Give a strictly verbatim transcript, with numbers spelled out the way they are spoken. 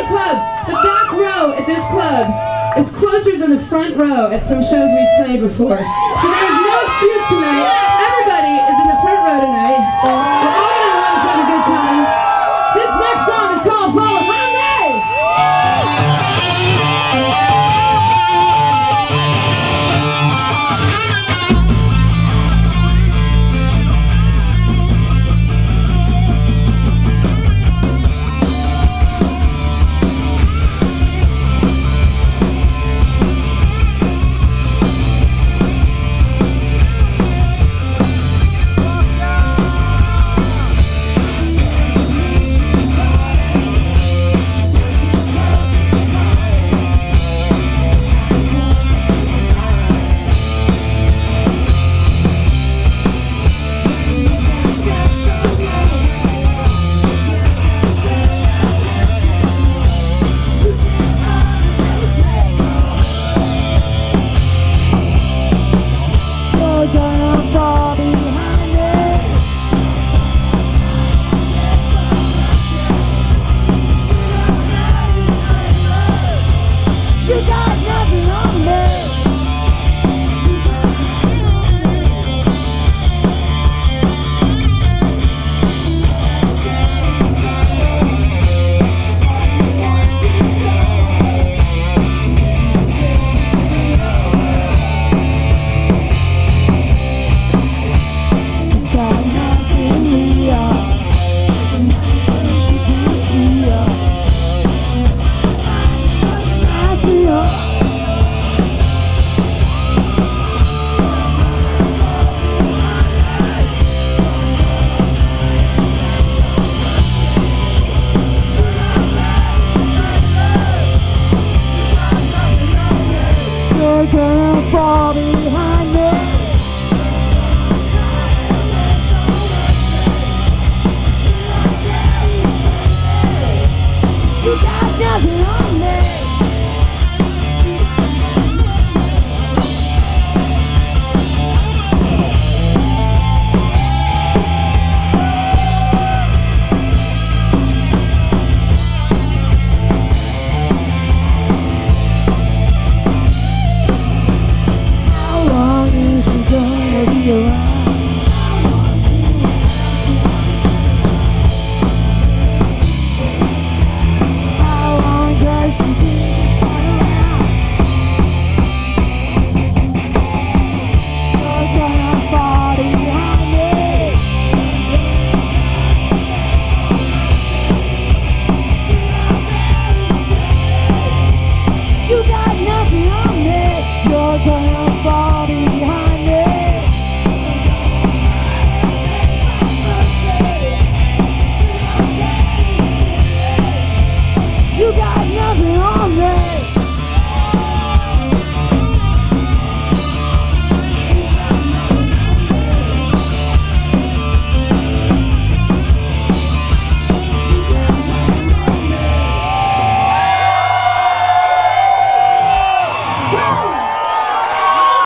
any club, the back row at this club is closer than the front row at some shows we've played before. So there's no excuse tonight. Everybody is in the front row tonight. We're all going to want to have a good time. This next song is called Fall of Honey. Fall behind me. You got nothing on me. You got nothing on me.